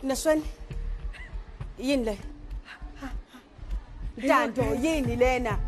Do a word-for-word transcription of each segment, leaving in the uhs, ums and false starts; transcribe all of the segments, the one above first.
Nasweni. Yini le? Ntanto yini lena?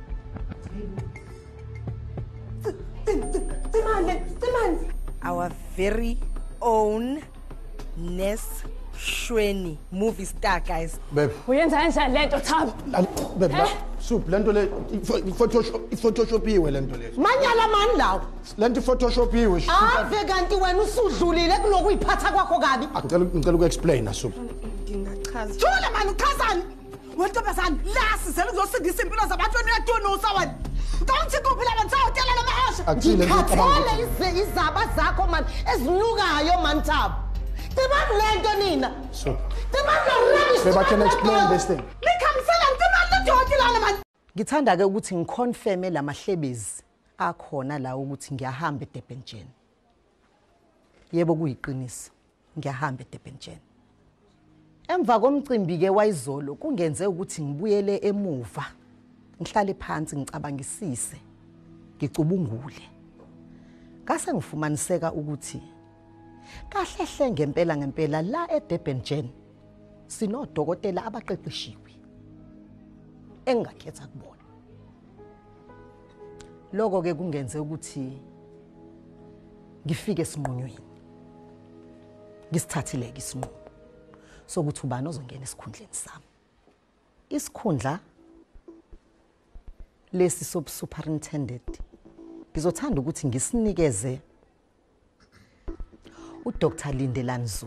Our very own Ness Shweni movie star, guys. Babe. Uyenza kanjani lento Thabo? Babe, soup lento le Photoshop Photoshopiwe lento le. Manyala mani lawo. Lento Photoshopiwe. Ave kanti wena usudlulile kulokuyiphatha kwakho kabi. Ngicela ngicela uku-explain soup. Ngingachaza. Thula mani uchazani? Wentombazana la sizele kuzosindisa impilo zabantwana uyatunusa wena. Don't kuphi la bantu awutela lamahasha. Akuthile ngikhathele izaba zakho mani ezinukayo mani Thabo. Tibani lento nina. So. Tibani rubbish. Babe, I can explain this thing. Likhamisela tibani lento lana mani. Ngithanda ke ukuthi ngiconfirme lamahlebezi akhona la ukuthi ngiyahamba eDurban Gen. Yebo kuyiqiniso. Ngiyahamba eDurban Gen. Emva komcimbi ke wayizolo kungenze ukuthi ngibuyele emuva. Ngihlale phansi ngicabangisise. Ngicubungule. Ngase ngifumaniseka ukuthi kahlehle ngempela ngempela la eDurban Gen sinodokotela abaqeqeshiwe engakhetha kubona. Lokho ke kungenze ukuthi ngifike esinqunyweni. Ngisithathile ke isinqumo sokuthi ubani ozongena esikhundleni sami. Isikhundla lesi sob superintendent ngizothanda ukuthi ngisinikeze uDoctor Lindelani Zulu.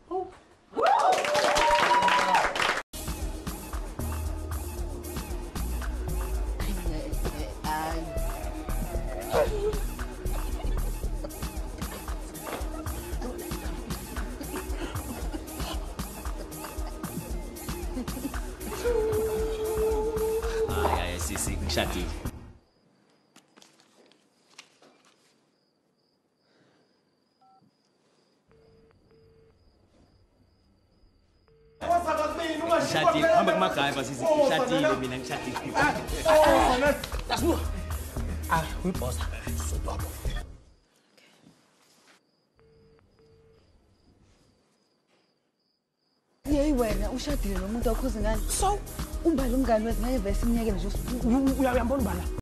Ay, ay, sisi, ngishadile. Ngishadile, hambe kumagayva sisi, ngishadile mina ngishadile. Dasmu. Ah, uyibosa. Sobaba. Yeyi wena ushadile nomuntu wakho ngani? So, Umbali umngani wethu ngeke vese iminyaka nje uyambona ubala.